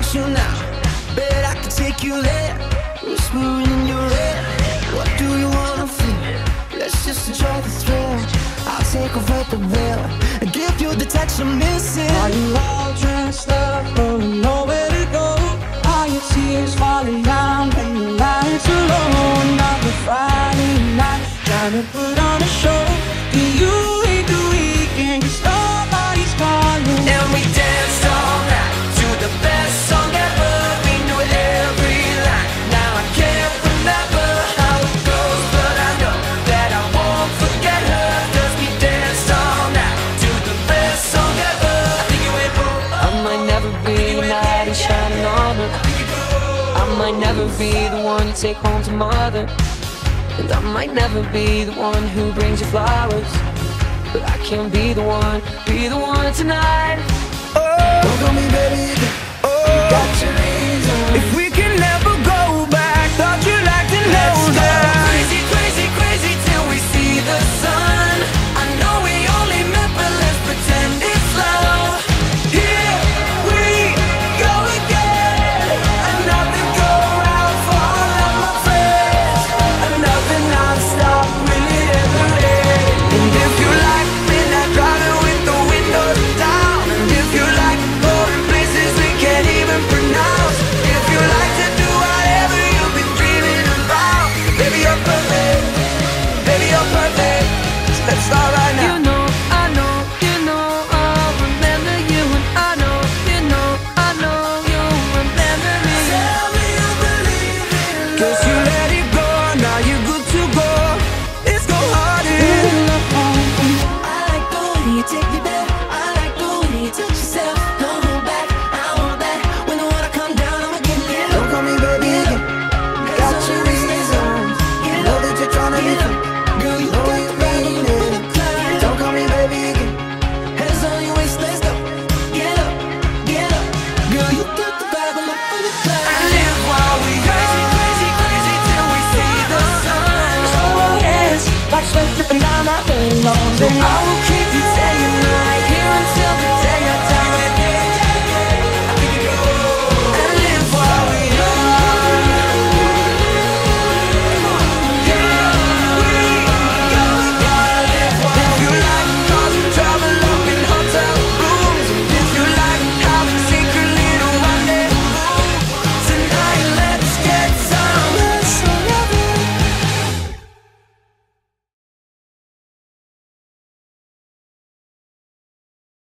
you now, bet I can take you there. Whispering in your ear, what do you wanna feel? Let's just enjoy the thrill. I'll take away the will and give you the touch I'm missing. Are you all dressed up, but nowhere to go? Are your tears falling down when the lights are low? Another Friday night, trying to put on a show. Do you hate the weekend? 'Cause nobody's calling. And we danced all night to the best song ever. We knew every line. Now I can't remember how it goes, but I know that I won't forget her. 'Cause we danced all night to the best song ever. I think you went boom. I might never be the knight in shining armor. I might never be the one you take home to mother. And I might never be the one who brings you flowers, but I can be the one tonight. Don't call me baby again. Got your reason. If we can never go back, thought you'd like to know that. Crazy, crazy, crazy till we see the sun. I know we only met, but let's pretend it's love. Here we go again. Another go round for all of my friends. Another non-stop, will it ever end? And if you like midnight driving with the windows down, and if you like going places we can't even pronounce, if you like to do whatever you've been dreaming about, baby you're perfect, baby you're perfect. So let's start right now. You know, I know, you know, I'll remember you, and I know, you know, I know you'll remember me. Tell me you believe in love. 'Cause you let it go, now you're good to go. Let's go harder. I like the way you take me back. I like the way you touch yourself. Don't hold back, I want that. When the water come down, I'ma get lit. Don't call me baby again. Got your reasons. Know that you're trying to be free. Girl, you know you mean it. Don't call me baby again. Hands on your waist, let's go. Get up, get up. Girl, you got the vibe, I'm up on the cloud. I live while we crazy, crazy, crazy till we see the sun. Oh yes, like sweat dripping down my pillows. And I